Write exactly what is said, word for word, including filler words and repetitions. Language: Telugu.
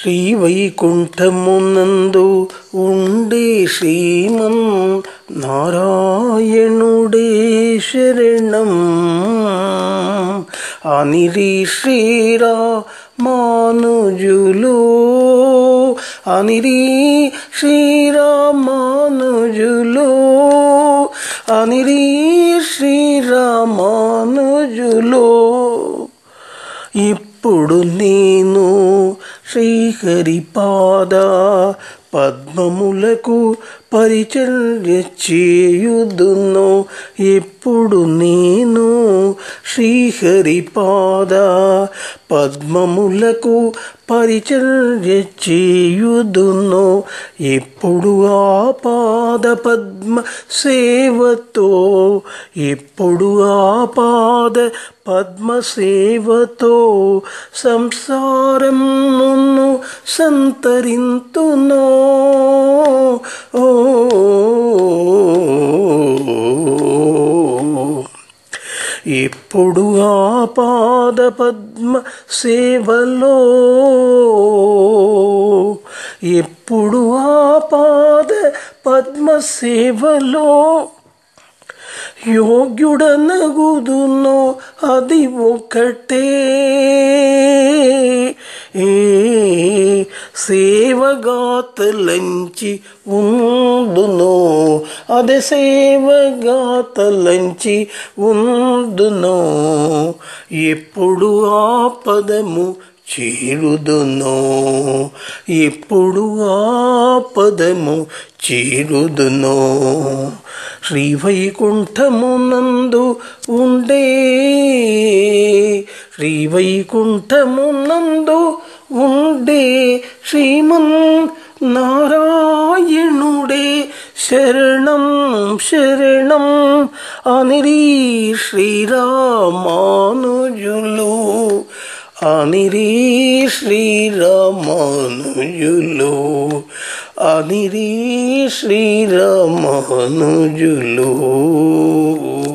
శ్రీ వైకుంఠమునందు ఉండే శ్రీమన్ నారాయణుడే శరణం అనిరి శ్రీరామానుజులు అనిరి శ్రీరామానుజులు అనిరి శ్రీరామానుజులు. ఇప్పుడు నేను శ్రీహరి పాద పద్మములకు పరిచర్య చేయుదును. ఎప్పుడు నేను శ్రీహరి పాద పద్మములకు పరిచర్య చేయుదును. ఎప్పుడు ఆ పాద పద్మ సేవతో ఎప్పుడు ఆ పాద పద్మ సేవతో సంసారమును సంతరింతునో. ఓ ఎప్పుడు ఆ పాద పద్మ సేవలో ఎప్పుడు ఆ పాద పద్మ సేవలో యోగ్యుడనగుదునో అది ఒకటే. సేవగాతలంచి ఉందునో అదే సేవగాతలంచి ఉందునో. ఎప్పుడు ఆ పదము చేరుదునో ఎప్పుడు ఆ పదము చేరుదునో. శ్రీ వైకుంఠమునందు ఉండే శ్రీ వైకుంఠమునందు ఉండే శ్రీమన్ నారాయణుడే శరణం శరణం అనిరి శ్రీరామానుజులు అనిరి శ్రీరామానుజులు అనిరి శ్రీరామానుజులు.